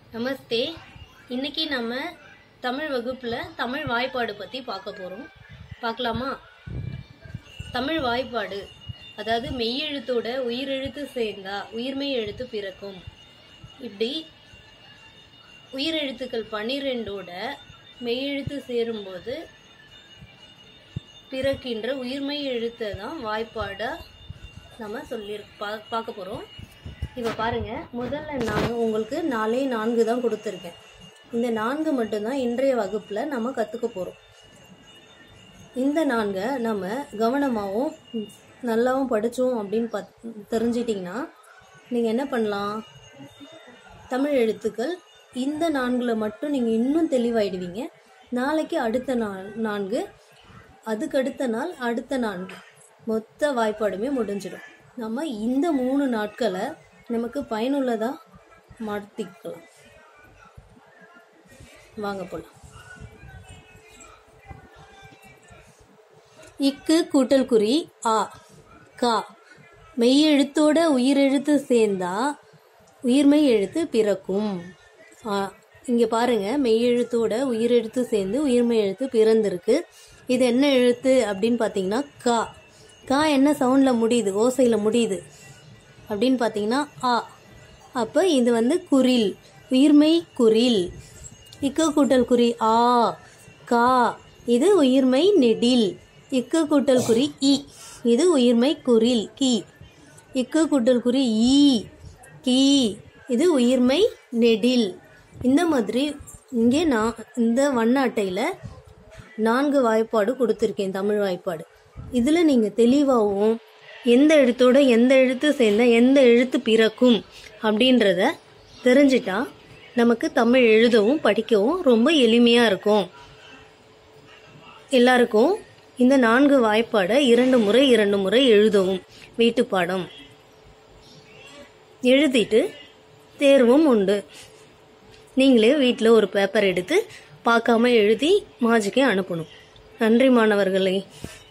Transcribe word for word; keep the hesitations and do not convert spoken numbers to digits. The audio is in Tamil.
நமஸ்தே. இன்னைக்கு நம்ம தமிழ் வகுப்புல தமிழ் வாய்ப்பாடு பத்தி பார்க்க போறோம். பார்க்கலாமா? தமிழ் வாய்ப்பாடு அதாவது மெய்யெழுத்தோட உயிரெழுத்து சேர்ந்தா உயிர்மெய் எழுத்து பிறக்கும். இப்படி உயிரெழுத்துக்கள் பன்னிரெண்டோட மெய்யெழுத்து சேரும்போது பிறக்கின்ற உயிர்மெய் எழுத்தை தான் வாய்ப்பாடா நம்ம சொல்லி பா பார்க்க போறோம். இப்போ பாருங்க, முதல்ல நான் உங்களுக்கு நாலே நான்கு தான் கொடுத்துருக்கேன். இந்த நான்கு மட்டும்தான் இன்றைய வகுப்புல நம்ம கத்துக்க போறோம். இந்த நான்கை நம்ம கவனமாகவும் நல்லாவும் படித்தோம் அப்படின்னு பத் தெரிஞ்சிட்டிங்கன்னா நீங்கள் என்ன பண்ணலாம், தமிழ் எழுத்துக்கள் இந்த நான்கில் மட்டும் நீங்கள் இன்னும் தெளிவாயிடுவீங்க. நாளைக்கு அடுத்த நாள் நான்கு, அதுக்கு அடுத்த நாள் அடுத்த நான்கு, மொத்த வாய்ப்பாடுமே முடிஞ்சிடும். நம்ம இந்த மூணு நாட்களை நமக்கு பயனுள்ளதாக மாற்றிக்கலாம். வாங்க போலாம். இக்கு கூட்டல் குறி ஆ கா மெய்யெழுத்தோட உயிரெழுத்து சேர்ந்தா உயிர்மெய் எழுத்து பிறக்கும். இங்கே பாருங்க, மெய்யெழுத்தோட உயிரெழுத்து சேர்ந்து உயிர்மெய் எழுத்து பிறந்திருக்கு. இது என்ன எழுத்து அப்படின்னு பார்த்தீங்கன்னா கா. கா என்ன சவுண்டில் முடியுது, ஓசையில் முடியுது அப்படின்னு பார்த்தீங்கன்னா ஆ. அப்போ இது வந்து குறில், உயிர்மெய் குறில். இக்கு கூட்டல் குறி ஆ கா, இது உயிர்மெய் நெடில். இக்கு கூட்டல் குறி இ, இது உயிர்மெய் குறில் கி. இக்கு கூட்டல் குறி ஈ கி, இது உயிர்மெய் நெடில். இந்த மாதிரி இங்கே நான் இந்த வண்ண அட்டையில் நான்கு வாய்ப்பாடு கொடுத்துருக்கேன், தமிழ் வாய்ப்பாடு. இதில் நீங்கள் தெளிவாகவும் எந்த எழுத்தோட எந்த எழுத்து சேர்ந்தா எந்த எழுத்து பிறக்கும் அப்படின்றத தெரிஞ்சிட்டா நமக்கு தமிழ் எழுதவும் படிக்கவும் ரொம்ப எளிமையாக இருக்கும். எல்லாருக்கும் இந்த நான்கு வாய்ப்பாடை இரண்டு முறை இரண்டு முறை எழுதவும் வீட்டுப்பாடம் எழுதிட்டு தேர்வும் உண்டு. நீங்களே வீட்டில் ஒரு பேப்பர் எடுத்து பார்க்காம எழுதி மாஜிக்கே அனுப்பணும். நன்றி மாணவர்களே.